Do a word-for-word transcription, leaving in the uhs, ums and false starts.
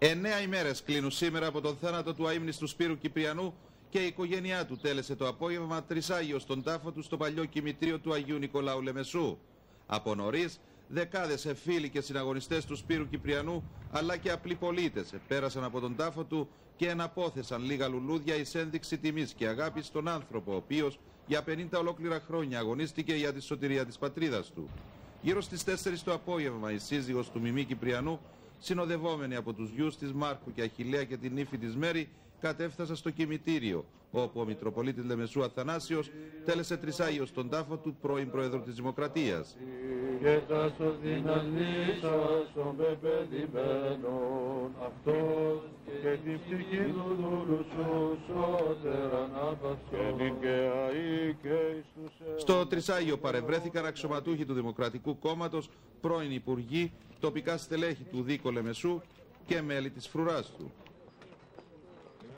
Εννέα ημέρες κλείνουν σήμερα από τον θάνατο του αείμνηστου Σπύρου Κυπριανού και η οικογένειά του τέλεσε το απόγευμα τρισάγιο στον τάφο του στο παλιό κημητρίο του Αγίου Νικολάου Λεμεσού. Από νωρίς, δεκάδες εφήλοι και συναγωνιστές του Σπύρου Κυπριανού, αλλά και απλοί πολίτες, πέρασαν από τον τάφο του και εναπόθεσαν λίγα λουλούδια εις ένδειξη τιμής και αγάπης στον άνθρωπο, ο οποίος για πενήντα ολόκληρα χρόνια αγωνίστηκε για τη σωτηρία της πατρίδας του. Γύρω στις τέσσερις το απόγευμα, η σύζυγος του Μιμή Κυπριανού, συνοδευόμενη από τους γιους της Μάρκου και Αχιλλέα και την ύφη της Μέρη, κατέφτασα στο κημητήριο, όπου ο Μητροπολίτης Λεμεσού Αθανάσιος τέλεσε τρισάγιο στον τάφο του πρώην Πρόεδρου της Δημοκρατίας. Στο τρισάγιο παρευρέθηκαν αξιωματούχοι του Δημοκρατικού Κόμματος, πρώην υπουργοί, τοπικά στελέχη του Δίκο Λεμεσού και μέλη της φρουράς του.